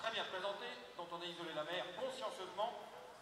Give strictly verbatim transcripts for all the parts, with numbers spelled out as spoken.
très bien présenté, dont on a isolé la mère consciencieusement.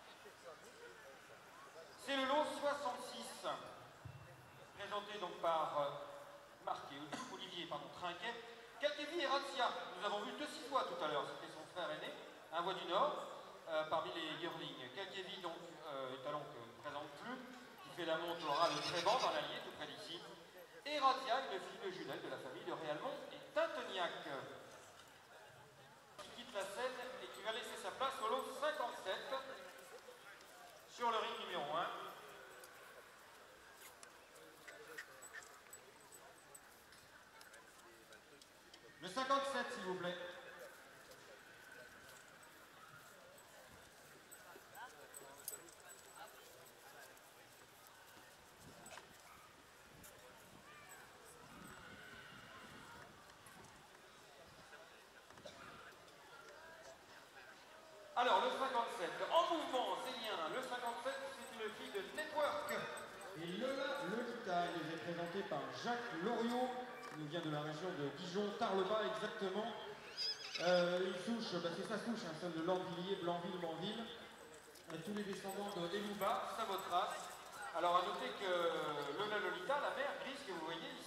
C'est le lot soixante-six, présenté donc par euh, Marc et Olivier pardon, Trinquet. Calquévi et Razia, nous avons vu deux six voix tout à l'heure, c'était son frère aîné, un voix du Nord, euh, parmi les yearlings. Calquévi donc, euh, est talent que je ne présente plus, qui fait la monte Laura de Tréban dans l'Allier, tout près d'ici. Et Razia, une fille de jumelle de la famille de Réalmont et Tinteniac, qui quitte la scène et qui va laisser sa place au lot cinquante-sept sur le ring numéro un. Le cinquante-sept, s'il vous plaît. Alors, le cinquante-sept, en mouvement, c'est bien. Le cinquante-sept, c'est une fille de Network. Et Lola Lolita, il est présenté par Jacques Loriot, qui nous vient de la région de Dijon, Tarlebas exactement. Euh, il souche, bah c'est sa souche, hein, celle de Lorvilliers, Blanville, Manville. Et tous les descendants de Elouba, Savotras. Alors, à noter que Lola Lolita, la mère grise que vous voyez